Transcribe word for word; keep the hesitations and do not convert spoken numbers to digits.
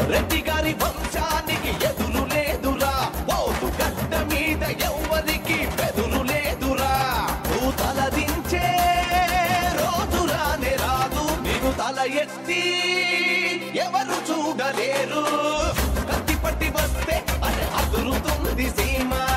రెడ్డి గారి వంశానికి ఎదురు లేదురా, పోతు గడ్డ మీద ఎవ్వరికి బెదురు లేదురా. నువ్వు తలదించే రోజు రానే రాదు, నీకు తల ఎత్తి ఎవరు చూడలేరు. కత్తి పట్టి వస్తే అది అదురుతుంది సీమ.